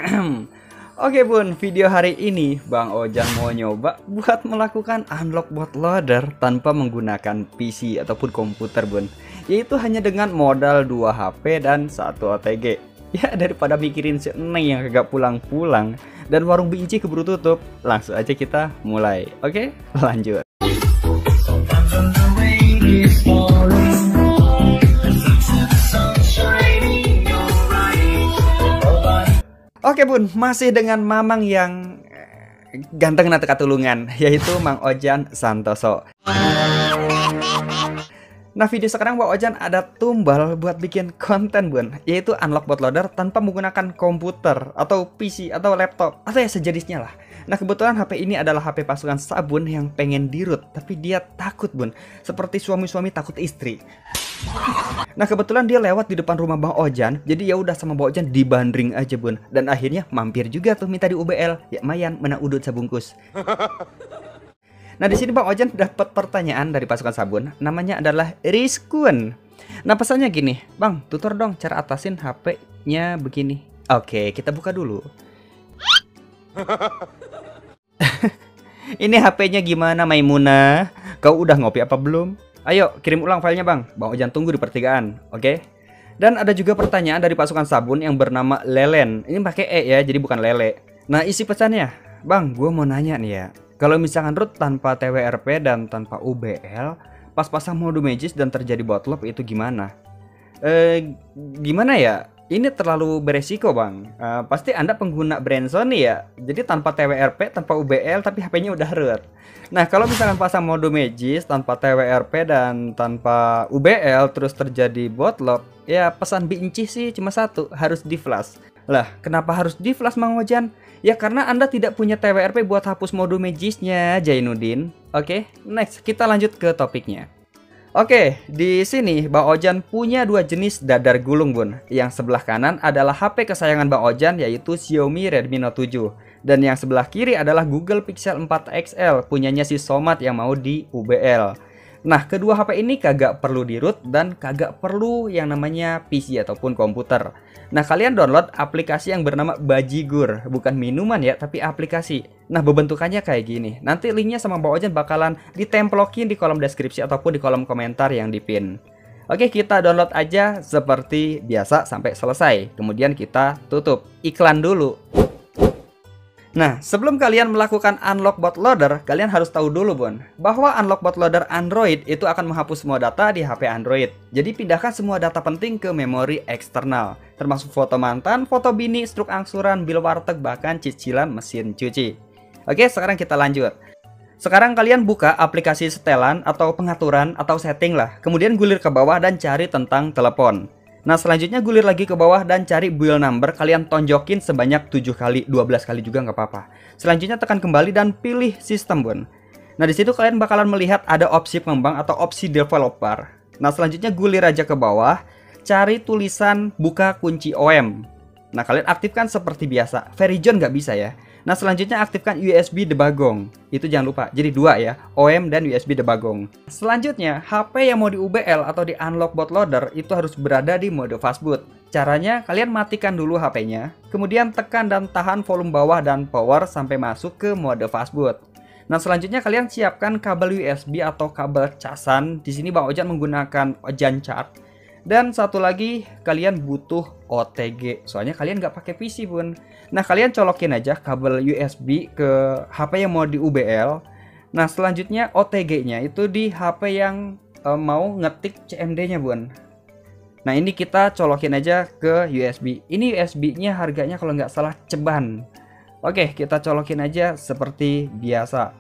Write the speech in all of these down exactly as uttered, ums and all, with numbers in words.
Oke bun, video hari ini Bang Ojan mau nyoba buat melakukan unlock bootloader tanpa menggunakan P C ataupun komputer bun. Yaitu hanya dengan modal dua H P dan satu O T G. Ya daripada mikirin si Neng yang kagak pulang-pulang dan warung binci keburu tutup, langsung aja kita mulai. Oke, lanjut. Oke bun, masih dengan mamang yang ganteng nate katulungan, yaitu Mang Ojan Santoso. Nah video sekarang Bang Ojan ada tumbal buat bikin konten bun, yaitu unlock bootloader tanpa menggunakan komputer atau P C atau laptop atau ya sejenisnya lah. Nah kebetulan H P ini adalah H P pasukan sabun yang pengen dirut, tapi dia takut bun, seperti suami-suami takut istri. Nah kebetulan dia lewat di depan rumah Bang Ojan, jadi ya udah sama Bang Ojan dibandring aja bun, dan akhirnya mampir juga tuh minta di U B L, ya mayan mena udut sabungkus. Nah di sini Bang Ojan dapat pertanyaan dari pasukan sabun, namanya adalah Rizkun. Nah pesannya gini, Bang tutor dong cara atasin H P-nya begini. Oke kita buka dulu. Ini H P-nya gimana Maimuna? Kau udah ngopi apa belum? Ayo kirim ulang filenya bang, Bang Ojan tunggu di pertigaan, oke? Okay? Dan ada juga pertanyaan dari pasukan sabun yang bernama Lelen. Ini pakai E ya, jadi bukan lele. Nah isi pesannya, Bang gue mau nanya nih ya, kalau misalkan root tanpa T W R P dan tanpa U B L, pas pasang mode magis dan terjadi bootloop itu gimana? Eh gimana ya? Ini terlalu beresiko bang. Uh, pasti anda pengguna brand Sony ya. Jadi tanpa T W R P, tanpa U B L, tapi H P-nya udah root. Nah kalau misalkan pasang mode magis tanpa T W R P dan tanpa U B L terus terjadi bootloop, ya pesan binci sih cuma satu, harus di flash. Lah kenapa harus di flash Mang Ojan? Ya karena anda tidak punya T W R P buat hapus mode magisnya, Jainuddin. Oke, next kita lanjut ke topiknya. Oke, di sini Bang Ojan punya dua jenis dadar gulung bun. Yang sebelah kanan adalah H P kesayangan Bang Ojan, yaitu Xiaomi Redmi Note tujuh. Dan yang sebelah kiri adalah Google Pixel empat X L, punyanya si Somat yang mau di U B L. Nah, kedua H P ini kagak perlu di root dan kagak perlu yang namanya P C ataupun komputer. Nah, kalian download aplikasi yang bernama Bajigur, bukan minuman ya, tapi aplikasi. Nah, bentukannya kayak gini. Nanti linknya sama Bang Ojan bakalan ditemplokin di kolom deskripsi ataupun di kolom komentar yang di pin. Oke, kita download aja seperti biasa sampai selesai. Kemudian kita tutup. Iklan dulu. Nah, sebelum kalian melakukan unlock bootloader, kalian harus tahu dulu bun, bahwa unlock bootloader Android itu akan menghapus semua data di H P Android. Jadi pindahkan semua data penting ke memori eksternal, termasuk foto mantan, foto bini, struk angsuran, bil warteg, bahkan cicilan mesin cuci. Oke, sekarang kita lanjut. Sekarang kalian buka aplikasi setelan atau pengaturan atau setting lah, kemudian gulir ke bawah dan cari tentang telepon. Nah selanjutnya gulir lagi ke bawah dan cari build number, kalian tonjokin sebanyak tujuh kali, dua belas kali juga nggak apa-apa. Selanjutnya tekan kembali dan pilih sistem bun. Nah disitu kalian bakalan melihat ada opsi pengembang atau opsi developer. Nah selanjutnya gulir aja ke bawah, cari tulisan buka kunci O M. Nah kalian aktifkan seperti biasa, Verizon nggak bisa ya. Nah selanjutnya aktifkan U S B debugong. Itu jangan lupa, jadi dua ya, O M dan U S B debugong. Selanjutnya H P yang mau di U B L atau di unlock bootloader itu harus berada di mode fastboot. Caranya kalian matikan dulu H P-nya, kemudian tekan dan tahan volume bawah dan power sampai masuk ke mode fastboot. Nah selanjutnya kalian siapkan kabel U S B atau kabel casan. Di sini Bang Ojan menggunakan Ojan Chart. Dan satu lagi kalian butuh O T G, soalnya kalian nggak pakai P C bun. Nah kalian colokin aja kabel U S B ke H P yang mau di U B L. Nah selanjutnya O T G-nya itu di H P yang e, mau ngetik C M D-nya bun. Nah ini kita colokin aja ke U S B. Ini U S B-nya harganya kalau nggak salah ceban. Oke kita colokin aja seperti biasa.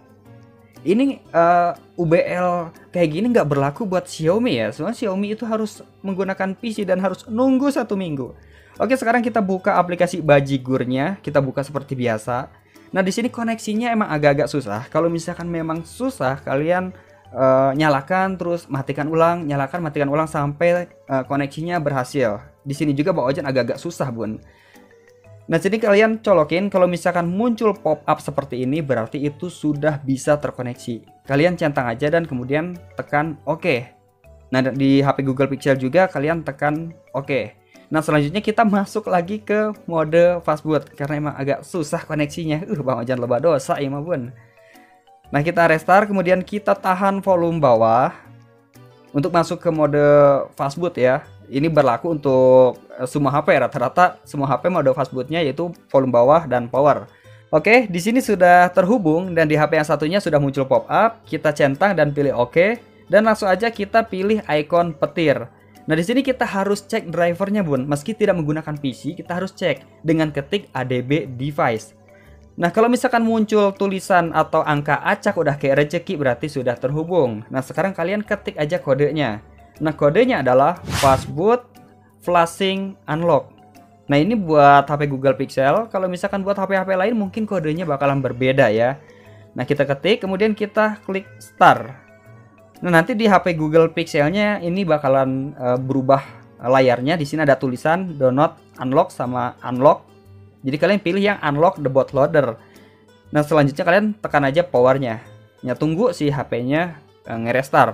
Ini uh, U B L kayak gini nggak berlaku buat Xiaomi ya. Soalnya Xiaomi itu harus menggunakan P C dan harus nunggu satu minggu. Oke, sekarang kita buka aplikasi Bajigurnya. Kita buka seperti biasa. Nah, di sini koneksinya emang agak-agak susah. Kalau misalkan memang susah, kalian uh, nyalakan terus matikan ulang, nyalakan matikan ulang sampai uh, koneksinya berhasil. Di sini juga Bang Ojan agak-agak susah, bun. Nah, jadi kalian colokin, kalau misalkan muncul pop-up seperti ini, berarti itu sudah bisa terkoneksi. Kalian centang aja dan kemudian tekan OK. Nah, di H P Google Pixel juga kalian tekan OK. Nah, selanjutnya kita masuk lagi ke mode fastboot karena emang agak susah koneksinya. Uh, Bang Ojan loba dosa ya mah bun. Nah, kita restart, kemudian kita tahan volume bawah untuk masuk ke mode fastboot ya. Ini berlaku untuk semua H P, rata-rata semua H P mode fastbootnya yaitu volume bawah dan power. Oke, di sini sudah terhubung dan di H P yang satunya sudah muncul pop-up. Kita centang dan pilih oke, dan langsung aja kita pilih ikon petir. Nah, di sini kita harus cek drivernya bun. Meski tidak menggunakan P C, kita harus cek dengan ketik A D B device. Nah, kalau misalkan muncul tulisan atau angka acak udah kayak rezeki, berarti sudah terhubung. Nah, sekarang kalian ketik aja kodenya. Nah, kodenya adalah fastboot flashing unlock. Nah, ini buat H P Google Pixel. Kalau misalkan buat H P-H P lain mungkin kodenya bakalan berbeda ya. Nah, kita ketik, kemudian kita klik start. Nah, nanti di H P Google Pixelnya ini bakalan uh, berubah layarnya. Di sini ada tulisan do not unlock sama unlock. Jadi kalian pilih yang unlock the bootloader. Nah, selanjutnya kalian tekan aja powernya. Ya, tunggu si H P-nya uh, nge-restart.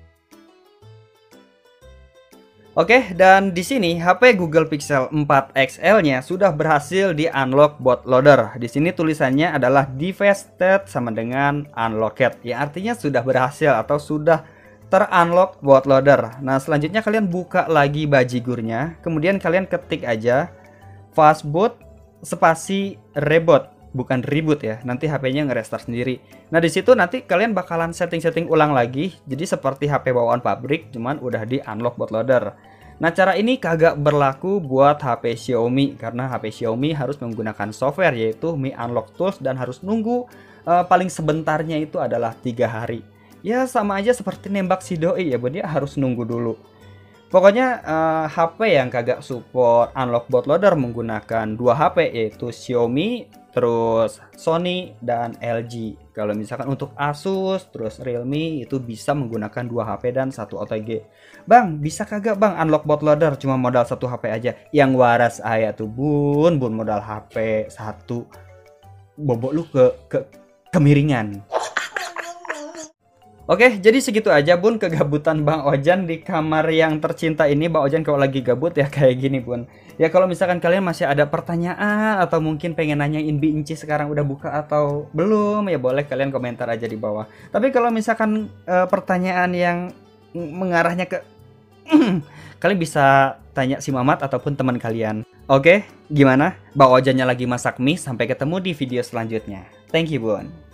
Oke, dan di sini H P Google Pixel empat X L-nya sudah berhasil di unlock bootloader. Di sini tulisannya adalah device state sama dengan unlocked. Ya, artinya sudah berhasil atau sudah terunlock bootloader. Nah, selanjutnya kalian buka lagi bajigurnya, kemudian kalian ketik aja fastboot spasi reboot, bukan reboot ya. Nanti H P-nya nge-restart sendiri. Nah, di situ nanti kalian bakalan setting-setting ulang lagi. Jadi seperti H P bawaan pabrik, cuman udah di unlock bootloader. Nah, cara ini kagak berlaku buat H P Xiaomi karena H P Xiaomi harus menggunakan software yaitu Mi Unlock Tools dan harus nunggu uh, paling sebentarnya itu adalah tiga hari. Ya, sama aja seperti nembak si doi ya, dia harus nunggu dulu. Pokoknya uh, H P yang kagak support unlock bootloader menggunakan dua H P yaitu Xiaomi, terus Sony dan L G. Kalau misalkan untuk Asus, terus Realme itu bisa menggunakan dua H P dan satu O T G. Bang, bisa kagak bang unlock bootloader cuma modal satu H P aja? Yang waras ayah tuh bun, bun modal H P satu, bobok lu ke ke kemiringan. Oke, jadi segitu aja bun kegabutan Bang Ojan di kamar yang tercinta ini. Bang Ojan kalau lagi gabut ya kayak gini bun. Ya kalau misalkan kalian masih ada pertanyaan atau mungkin pengen nanyain Binci sekarang udah buka atau belum, ya boleh kalian komentar aja di bawah. Tapi kalau misalkan uh, pertanyaan yang mengarahnya ke kalian bisa tanya si Mamat ataupun teman kalian. Oke, gimana? Bang Ojannya lagi masak mie. Sampai ketemu di video selanjutnya. Thank you bun.